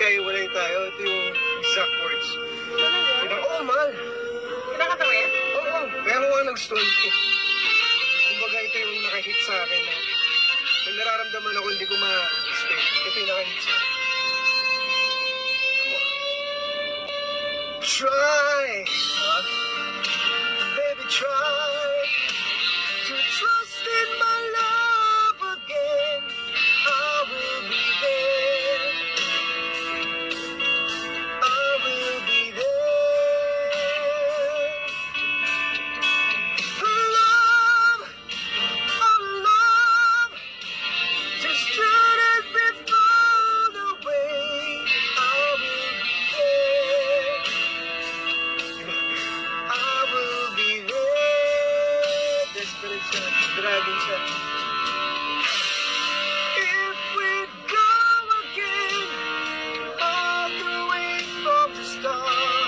magkaiwalay tayo. Ito yung exact words. Talaga? Oo, mahal. Kinakanta mo yan? Oo, pero nga nag-stall ko. Kumbaga ito yung nakahit sa akin. Kung nararamdaman ako hindi ko ma-explain, ito yung nakahit sa akin. Come on. Try, baby, try to trust in my love again. I will be there. I will be there. Love, oh love, just shouldn't be thrown away. I will be there. I will be there. Desperate siya, dragging siya. If we go again, all the way from the start,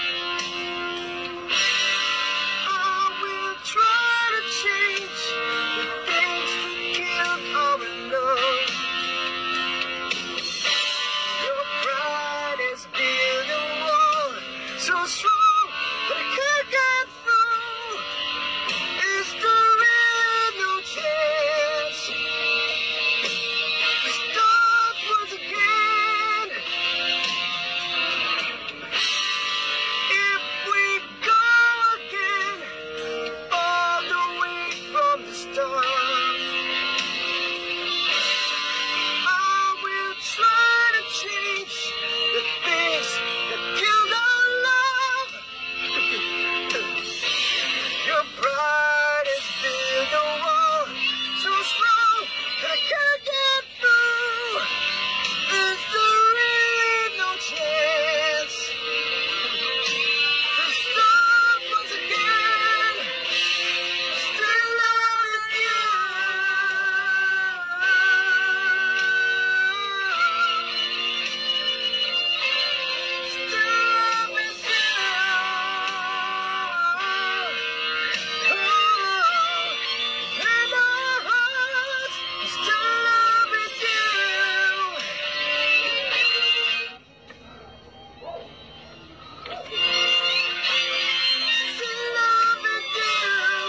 I will try to change the things that killed our love. Your pride has built a wall so strong that I can't get through. Is there really no chance to start once again? If we go again, all the way from the start, I will try to change the things that killed our love. Your pride has built a wall so strong that I can't get through. Is there really no chance to start once again? Still loving you. Still loving you. In our hearts, still loving you. Still loving you.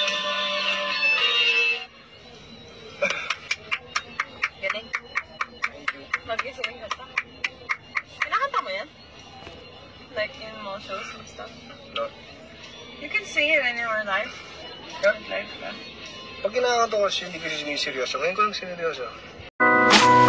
Galing. Mag-isip yung kanta. Kinakanta mo yan? Like in mga shows and stuff? No. You can sing it in your life. Yeah. Life ka. Pag kinakanta ko kasi hindi ko siya siniseryoso. Ngayon ko lang sineryoso.